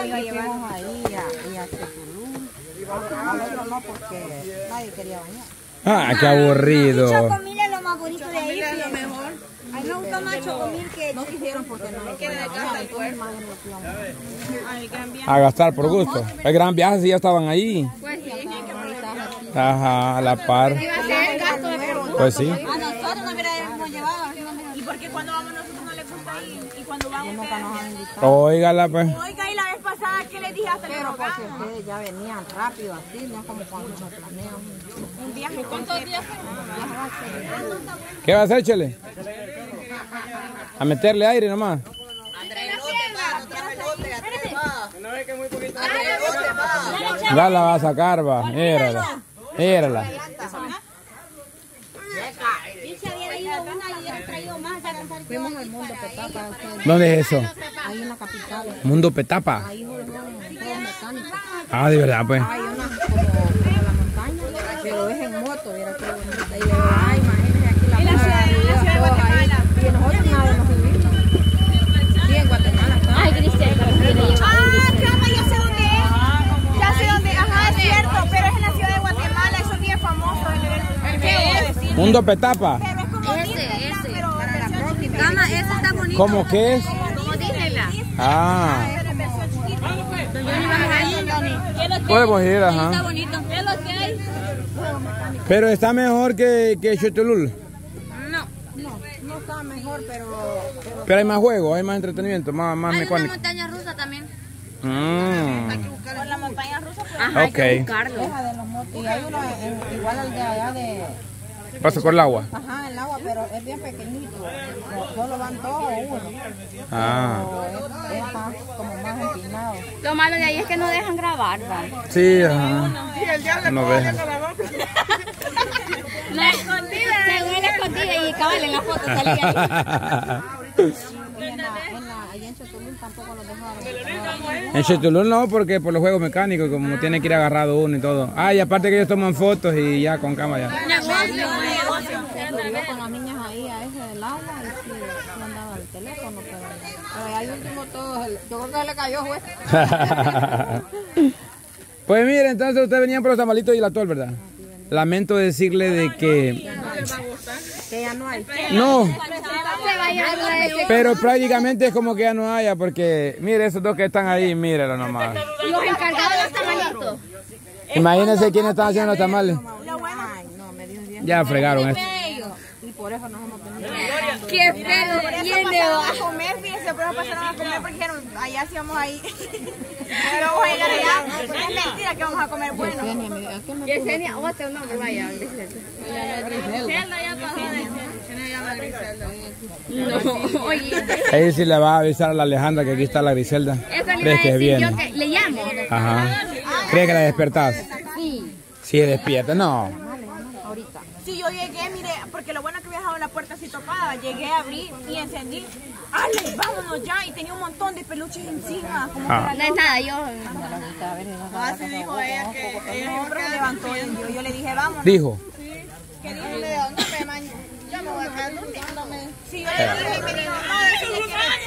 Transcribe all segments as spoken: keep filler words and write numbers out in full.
iba a llevar ahí y a Chetulú. Al otro no, porque nadie quería bañar. Ah, qué aburrido. Chocomil es lo más bonito de ahí. Es lo mejor. A mí me gusta más Chocomil que... No quisieron porque no quería bañar. Entonces más A gastar por gusto. El gran viaje si ya estaban ahí. Pues sí. Ajá, a la par. Iba a ser el gasto de por Pues sí. A nosotros nos hubiéramos llevado. ¿Y por qué cuando vamos nosotros no les gusta ir? Y cuando vamos nunca nos han invitado. Óigala pues. Oiga, y la vez pasada que les dije hasta que Pero porque rogamos. ustedes ya venían rápido así, no como cuando nos planean. Un viaje ¿Cuántos días ¿Qué va a hacer, Chele? A meterle aire nomás. Ya la va a sacar, va. Mírala. Mírala. Fuimos al Mundo Petapa. ¿Dónde es eso? Ahí en la capital. Mundo Petapa. Ahí juegan juegos mecánicos. Ah, de verdad, pues. Hay una como, como la montaña, pero es en moto, mira qué bonita. Y ay, imagínense aquí la playa. la ciudad de Guatemala. Y nosotros nada nos subimos. Sí, en Guatemala. Ay, Cristian. Ah, cama, ya sé dónde es. Ya sé dónde. Ajá, es cierto, pero es en la ciudad de Guatemala. Eso es bien famoso. ¿Qué es? Mundo Petapa. Pero es como Ese, Disneyland, ese. pero versión chiquita. Cama, ese está bonito. ¿Cómo que es? Como Disneyland. Ah. Pero en versión chiquita. Podemos ir, Está ajá. bonito. ¿Qué es lo que hay? Pero está mejor que, que Chetulul. No. No, no está mejor, pero... pero Pero hay más juegos, hay más entretenimiento, más, más Hay una mecánico. montaña rusa también. Mm. Con la montaña rusa, pues. Ajá, hay que Ok. buscarlo. deja de los motos. Y hay uno en- igual al de allá de... Pasa por el agua. Ajá, el agua, pero es bien pequeñito. No, solo van dos o uno. Ah. Pero es, es más, como más empinado. Lo malo de ahí es que no dejan grabar, ¿va? Sí, ajá. No dejan. No, según él escondida y cabal en la foto salía ahí. Y en la, en la, allá en Chetulul tampoco los dejaron. En Chetulul no, porque por los juegos mecánicos, como tiene que ir agarrado uno y todo. Ah, y aparte que ellos toman fotos y ya con cámara. Negocio, negocio. Se subió con las niñas ahí a ese del agua y sí, sí andaba el teléfono, pero, pero ahí último todo, el- yo creo que se le cayó, güey. Pues mire, entonces ustedes venían por los tamalitos y la tol, ¿verdad? Lamento decirle de que... Que ya no hay. No, Se vaya a ese. pero prácticamente es como que ya no haya, porque mire esos dos que están ahí, mírenlo nomás. Los encargados de los tamalitos. Imagínense quiénes están haciendo los tamales. Ay, no, me dio diez. Ya fregaron esto. Y por eso nos hemos tenido. Qué feo. Tiene a comer, fíjense, pero pasaron a comer porque dijeron, allá sí vamos a ir. Pero vamos a llegar allá. Es mentira que vamos a comer bueno. Yesenia, me- ¿a qué me Yesenia, otro nombre, vaya. No, oye. Ahí sí le va a avisar a la Alejandra que aquí está la Griselda. Eso le iba ¿Ves a que decir viene? yo que le llamo. Ajá. ¿Cree que la despertás? Sí. Sí, despierta. No. ahorita? Sí, yo llegué, mire, porque lo bueno que había dejado la puerta así topada, llegué, abrí y encendí. ¡Ale, vámonos ya! Y tenía un montón de peluches encima. Como Ah. No es nada, yo. Ah, sí dijo ella que ella siempre se levantó y yo, yo le dije, vamos. Dijo. ¿Qué dijo? Le digo, no me maño. Yo me voy a quedar durmiéndome. Sí, yo le dije y me dijo, no, decirle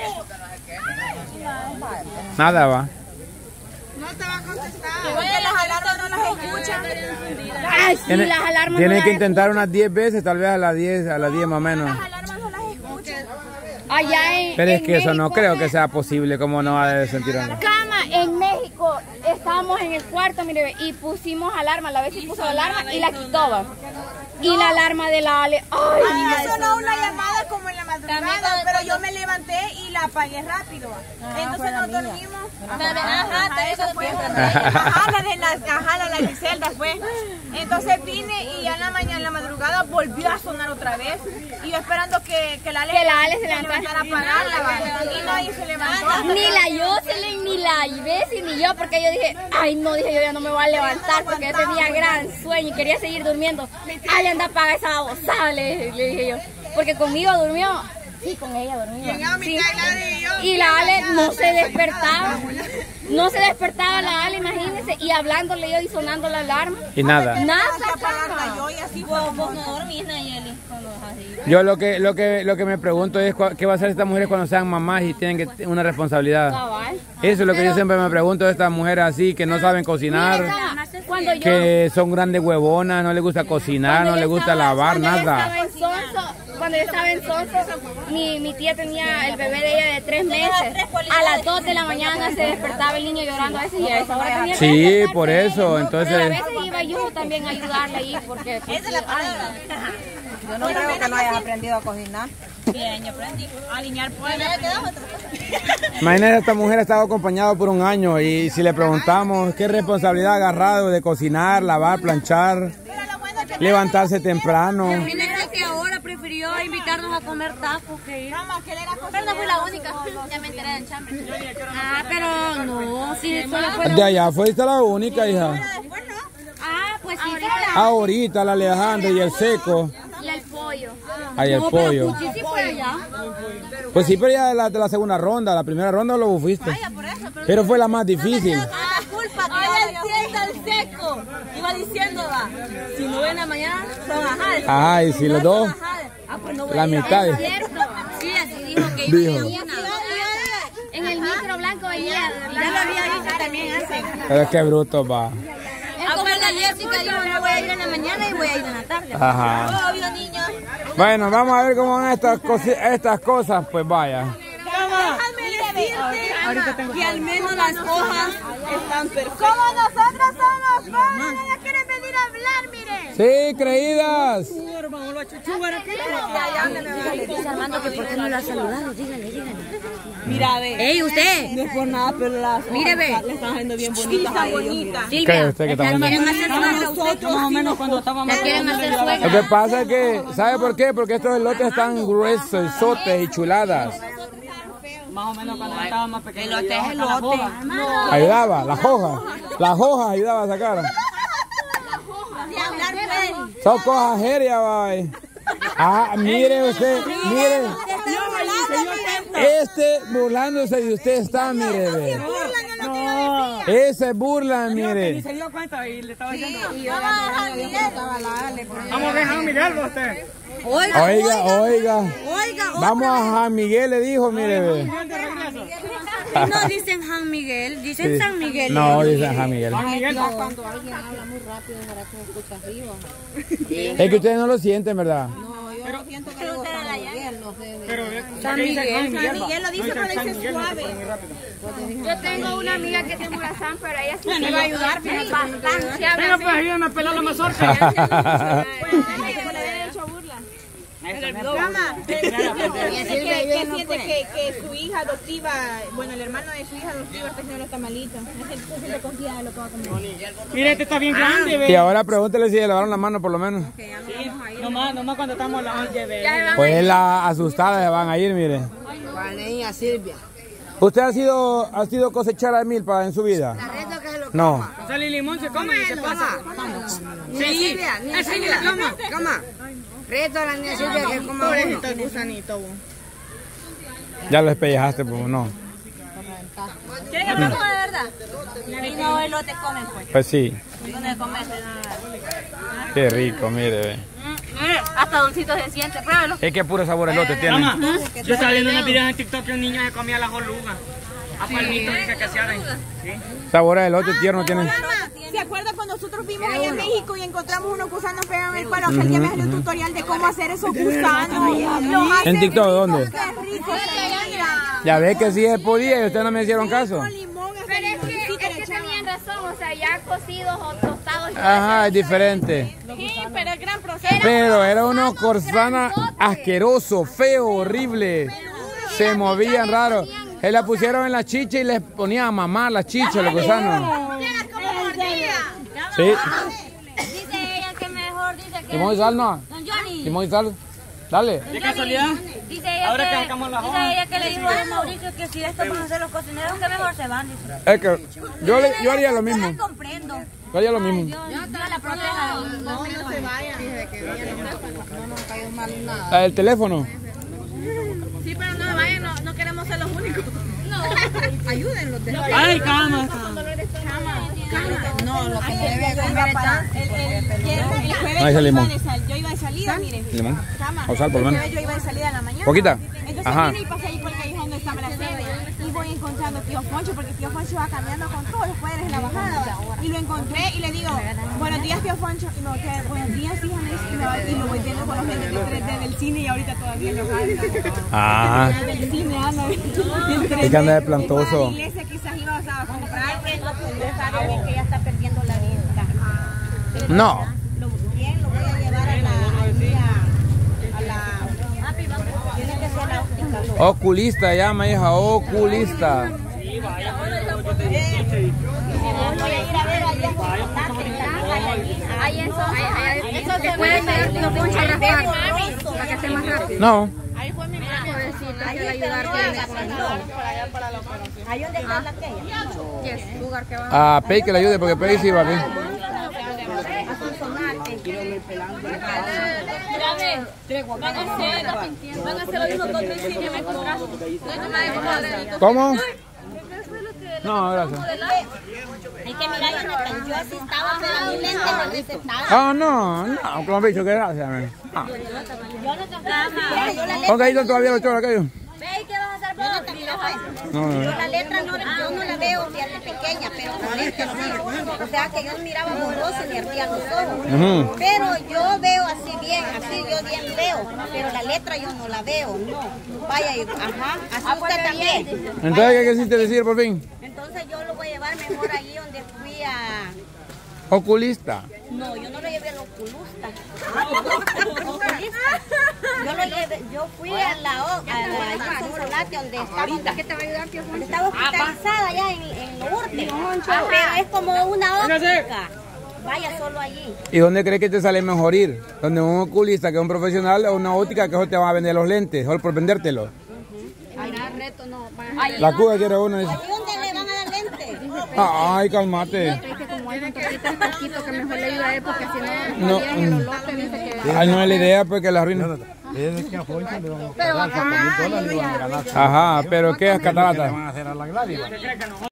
que... Nada va. No te va a contestar. Porque las alarmas no las escuchan. Ay, sí, Tiene, las alarmas. tiene no que las intentar unas diez veces, tal vez a las diez, a las diez más o menos. Las alarmas no las escuchan. Allá en, Pero es en que eso no México, creo que sea posible, como no va a sentir algo. Cama, en México estábamos en el cuarto, mire, y pusimos alarma, la vez sí puso alarma y la quitó, va. Y la alarma de la Ale, ay, A mí me sonó una llamada como en la madrugada, pero yo me levanté y la apagué rápido. Entonces nos dormimos. Ajá, esa fue. Ajá, la de las, ajá, la de la Griselda fue. Entonces vine y ya en la mañana, en la madrugada, volvió a sonar otra vez. Y yo esperando que, que la Ale, Que la Ale se se levantara. levantara a apagarla, va. Y nadie se levantó. ni la Jocelyn, ni la Bessie, ni yo, porque yo dije, ay no, dije yo ya no me voy a levantar porque yo tenía gran sueño y quería seguir durmiendo. Ay, anda a apagar esa babosada, le, le dije yo, porque conmigo durmió. Sí, con ella dormía. Sí. Y la Ale no se despertaba. No se despertaba la Ale, imagínense. y hablándole yo y sonando la alarma. Y nada. Nada. Yo y así Vos, vos no dormís, Nayeli, cuando vas así. Yo lo que, lo que, lo que me pregunto es cua- qué va a hacer estas mujeres cuando sean mamás y tienen que una responsabilidad. Cabal. Eso es lo que yo siempre me pregunto de estas mujeres así que no saben cocinar, Cuando yo, que son grandes huevonas, no les gusta cocinar, no cuando les yo gusta estaba- lavar, cuando yo nada. estaba en Sonso, cuando yo estaba en Sonso, mi, mi tía tenía el bebé de ella de tres meses. A las dos de la mañana se despertaba el niño llorando a veces y a esa hora tenía que Sí, despertarse. por eso, Pero a entonces... veces iba yo también a ayudarle ahí porque... Pues, Yo no creo que no hayas aprendido a cocinar. Bien, yo aprendí a alinear pollo. Imagínate, esta mujer ha estado acompañada por un año y si le preguntamos qué responsabilidad ha agarrado de cocinar, lavar, planchar, levantarse temprano. Mira que ahora prefirió invitarnos a comer tacos que ir. Pero no fue la única, ya me enteré del chambre. Ah, pero no, sí, solo fue De allá fuiste la única, hija. Ah, pues sí, Ahorita la Alejandra y el Seco. y el pollo. Ahí el pollo. Sí, sí fue allá. Pues sí, pero ya de la, de la segunda ronda, la primera ronda lo fuiste. Pero fue la más difícil. Ah, culpa que vaya sienta el seco. Iba diciendo, va, si no ven a mañana, son ajadas. Ajá, y si los dos, Ah, pues no voy la a ir. mitad. Cierto. Sí, así dijo que Dijo. iba a ir. En el micro blanco venía. Ya lo había dicho también hace. Pero es que bruto va. Es como la Jessica dijo, no voy a ir en la mañana y voy a ir en la tarde. Ajá. Obvio, niños. Bueno, vamos a ver cómo van estas, cosi- estas cosas, pues vaya. Déjame decirte que al menos las hojas están perfectas. Como nosotros somos jóvenes, ellas quieren venir a hablar, miren. Sí, creídas. Dice Armando que por qué no la ha saludado, dígale, dígale. Mira, ve. ¡Ey, usted! No es por nada, pero las hojas Mire, ve. le están haciendo bien bonitas a ellos, mira. ¿Cree Silvia, usted que está ¿la bonito? quieren hacer suegra usted? Más o menos cuando estábamos ¿La quieren hacer Lo suegra? que pasa es que, ¿sabe por qué? Porque estos elotes están gruesos, sotes y chuladas. Más o menos cuando estaba más pequeño. Elote es elote. Ayudaba, las hojas. Las hojas ayudaba a sacar. Son cosas serias, bye. Ah, mire usted, mire. Este burlándose de usted está, mire, ve. Ese burla, mire. Se dio cuenta y le estaba diciendo. Vamos Vamos a ver a Miguel, usted. Oiga, oiga. Vamos a San Miguel, le dijo, mire, ve. No dicen San Miguel, dicen Sí. San Miguel. No, dice San Miguel. Cuando alguien habla muy rápido, será que se escucha arriba. Es que ustedes no lo sienten, ¿verdad? No, yo lo siento que digo San Miguel, no sé. de- Pero San Miguel. San Miguel lo dice, pero dice suave. Yo tengo una amiga que tiene Morazán, pero ella sí me va a ayudar, fíjate. Bastante. Venga, pues ayúdame a pelar la mazorca. Mamá, ¿qué siente que, que su hija adoptiva, bueno, el hermano de su hija adoptiva está haciendo los tamalitos? ¿Qué siente confiada de lo que va a comer? Mira, este está bien grande, Y ve. ahora pregúntele si le lavaron la mano por lo menos. Nomás, nomás cuando estamos lavando, ve. Pues la asustada se van a ir, mire. Niña Silvia. ¿Usted ha sido, ha sido cosechar a milpa en su vida? No. Sale el limón, se come y se pasa. Sí, esa es la cama. Cama. Reto a la niña Silvia que coma Pobrecito el gusanito, vos. Ya lo despellejaste, pues no. ¿Quieren que pase de verdad? Y no elote comen, pues. Pues sí. No le comen nada. Qué rico, mire, ve. Mire, hasta dulcito se siente, pruébelo. Es que puro sabor elote tiene. Mamá, yo estaba viendo unos videos en TikTok que un niño se comía las orugas. A palmitos dice que se hacen. Sí. Sabor a elote tierno tiene. ¿Se acuerda cuando nosotros vimos allá en México y encontramos unos gusanos pegados en el palo? Aquel día me salió un tutorial de cómo hacer esos gusanos. Los hacen ¿En TikTok dónde? ricos, qué rico se mira. Ya ve que sí se podía y ustedes no me hicieron caso. Con limón, Pero es que, es que tenían razón, o sea, ya cocidos o tostados. Ajá, es diferente. sí, pero es gran proceso. Pero era unos corsanas asquerosos, feos, horribles. Se movían raros. Se la pusieron en la chicha y les ponían a mamar la chicha, los gusanos. Sí. Dice ella que mejor, dice que... Limón y sal, no. Don Johnny. Limón y sal. Dale. ¿De casualidad? Dice ella Ahora que que, sacamos las dice hojas. ella que le dijo a Mauricio que si esto van a hacer los cocineros, que mejor se van, dice. Es que yo, le- yo haría lo mismo. Yo la comprendo. Yo haría lo mismo. Yo la protejo. No, no se vayan. Desde que vienen, no nos cayó mal nada. Ah, el teléfono. Sí, pero no se vayan, no, no queremos ser los únicos. No. Ayúdenlos. Ay, cama. Cama. No, lo que debe comer es No, ese limón. Yo iba de salida, mire. Limón. Cama. O sal, por lo menos. Yo iba de salida en la mañana. ¿Poquita? Entonces Ajá. vine y pasé ahí por el callejón donde estaba la sede. Y voy encontrando a tío Foncho, porque tío Foncho va caminando con todos los poderes en la bajada. Y lo encontré y le digo, buenos días tío Foncho. Y me voy a quedar, buenos días, hija. Y lo voy viendo con los lentes de tres D del cine y ahorita todavía los anda. Ah. Del cine anda. Es que anda de plantoso. La iglesia quizás iba a comprar. Que lo que sabe es que ya está perdiendo la vista. No. Lo, bien, lo voy a llevar a la, allí a, a la, tiene que ser la óptica. Oculista, llama hija, oculista. Voy a ir a ver allá. Ahí eso, eso se puede hacer, no poncha la para que sea más rápido. No. Ahí fue mi pobrecita, que le ayudarte. Ahí donde está la aquella. lugar que va. A Pei que le ayude porque Pei sí va bien. Van a hacer lo mismo con mi cine, me cobras. ¿Cómo? No, gracias. Es que mira, yo así estaba, pero mi lente no necesitaba. Ah, no, no, como he dicho, que gracias. man. Ah. Yo no te yo la letra. Ok, ahí está todavía los chorros aquellos. Ve, ¿qué vas a hacer? Yo no te No, no, Yo no. la letra no, yo no la veo, fíjate, pequeña, pero con lente sí. O sea que yo miraba borroso y me ardía los ojos. Ujú. Pero yo veo así bien, así yo bien veo, pero la letra yo no la veo, no. Vaya, y- ajá, así usted también. Entonces, ¿qué quisiste decir por fin? Entonces yo lo voy a llevar mejor allí donde fui a... Oculista. No, yo no lo llevé al oculista. Oculista. Yo lo llevé, yo fui a la o- a la allí en Sonsolate, donde estaba, ¿Qué te va a ayudar, tío? donde estaba hospitalizada allá en, en Lourdes. Pero es como una óptica. Vaya solo allí. ¿Y dónde crees que te sale mejor ir? ¿Donde un oculista que es un profesional o una óptica que solo te va a vender los lentes, solo por vendértelos? Allá reto no. La cuba quiere uno. Dice. ¿Allí dónde le van a dar lentes? Ay, cálmate. Es que como hay un poquito poquito que mejor le ayuda a él porque si No, no, bien el olote dice que... Ay, no es la idea, pues que la arruina. Pero acá, Ajá, pero ¿qué es catarata? van a hacer a la Gladys.